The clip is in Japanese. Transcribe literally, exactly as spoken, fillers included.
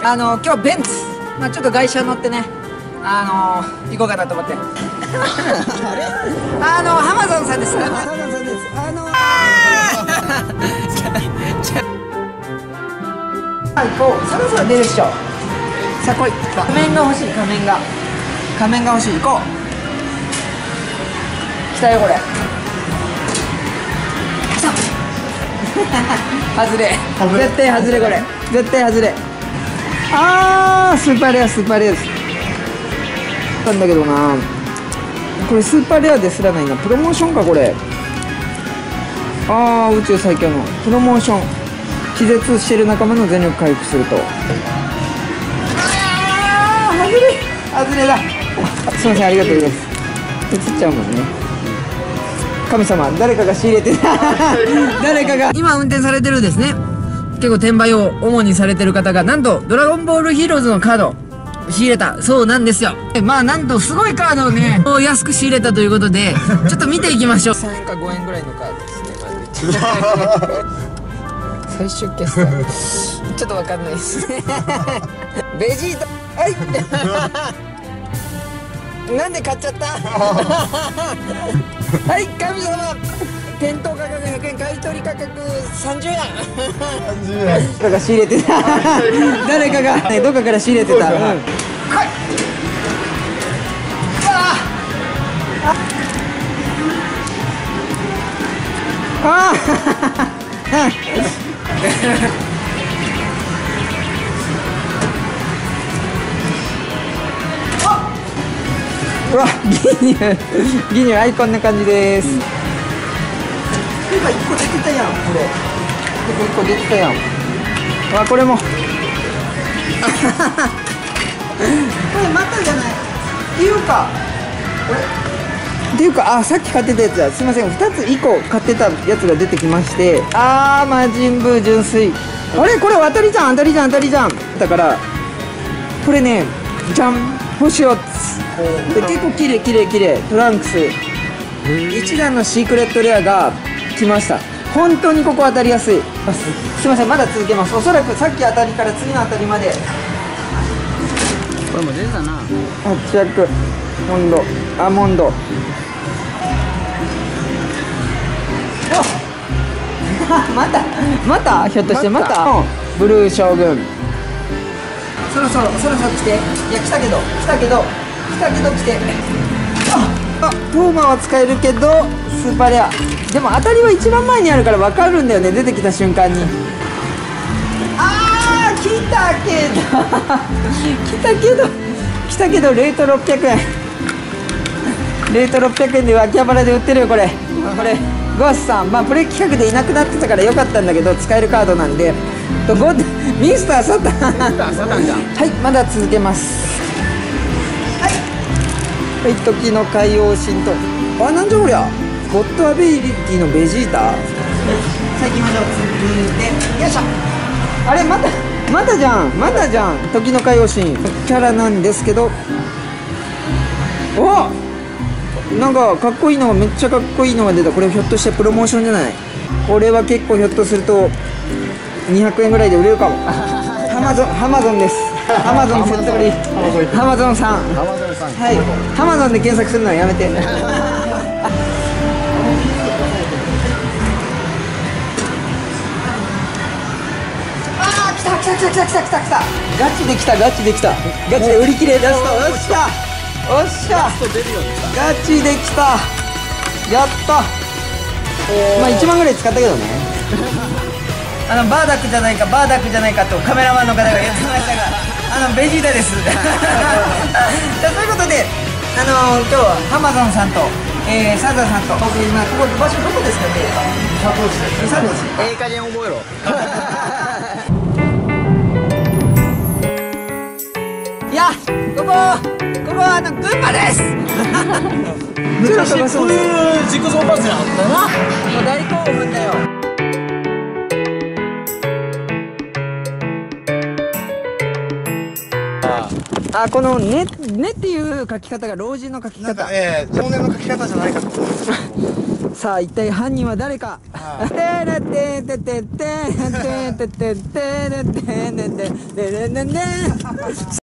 あの今日ベンツ、まあ、ちょっと外車乗ってね、あの行こうかなと思ってあのハマゾンさんです。ハマゾンさんです。あの行こう。そろそろ出るっしょ。さあ来い。仮面が欲しい。仮面が仮面が欲しい。行こう。来たよこれ。外れ。絶対外れこれ。絶対外れ。あースーパーレアスーパーレアです。なんだけどな。これスーパーレアですらないな。プロモーションかこれ。ああ宇宙最強のプロモーション。気絶してる仲間の全力回復すると。ああ外れ外れだ。すいませんありがとうございます。映っちゃうもんね。神様誰かが仕入れてた誰かが今運転されてるですね。結構転売を主にされてる方がなんとドラゴンボールヒーローズのカード仕入れたそうなんですよ。まあなんとすごいカードをね安く仕入れたということでちょっと見ていきましょう。さんえんかごえんぐらいのカードですね。最終決算ちょっとわかんないですねベジータはいなんで買っちゃったはい神様店頭価格ひゃくえん買い取り価格さんじゅうえんさんじゅうえん誰かが仕入れてた誰かが、ね、どっかから仕入れてた。うん、はいああうわギニューギニューアイコンな感じです。今いっこ出てたやんこれ。いっこ出てたやん。うわこれもこれまたじゃないっていうかこれっていうかあさっき買ってたやつだ。すいませんふたつ以降買ってたやつが出てきまして、あー魔人ブー純粋あれこれ当たりじゃん当たりじゃん当たりじゃんだからこれねじゃん星よっつで結構綺麗綺麗綺麗トランクス一段のシークレットレアが来ました。本当にここ当たりやすい。すいませんまだ続けます。おそらくさっき当たりから次の当たりまでこれも出たな。 あジャックモンドアーモンドまたまたひょっとしてまたブルー将軍そろそろそろそろ来て。いや来たけど来たけど来たけど来て。ああトーマは使えるけどスーパーレアでも当たりは一番前にあるから分かるんだよね出てきた瞬間に。あー来たけど来たけど来たけどレートろっぴゃくえんレートろっぴゃくえんで秋葉原で売ってるよこれこれゴースさんまあプレイ企画でいなくなってたからよかったんだけど使えるカードなんでとゴミスターサタンはいまだ続けますはいはい時の海王神とあなんじゃこりゃゴッドアベイリティのベジータさあ行きましょう続いてよいしょあれまたまだじゃんまだじゃん時の海王神キャラなんですけどおなんかかっこいいのがめっちゃかっこいいのが出た。これひょっとしてプロモーションじゃない？これは結構ひょっとするとにひゃくえんぐらいで売れるかもハマゾンハマゾンですハマゾンセット売りハマゾンさんはいハマゾンで検索するのはやめてあー来た来た来た来た来た来た来たガチで来たガチで来たガチで売り切れラストよっしゃおっしゃガチできたやったまあいちまんぐらい使ったけどねあのバーダックじゃないかバーダックじゃないかとカメラマンの方が言ってましたがあのベジータですじゃあということであの今日はハマゾンさんと、えー、サザさんと僕今ここ場所どこですかね。佐藤市佐藤市ええ加減覚えろいやここここはあの群馬です昔こういう自己走パスやったな。 もう大興奮だよ。あこのね「ね」っていう書き方が老人の書き方。 ええ少年の書き方じゃないかとさあ一体犯人は誰か。てれてててててててててててててててててて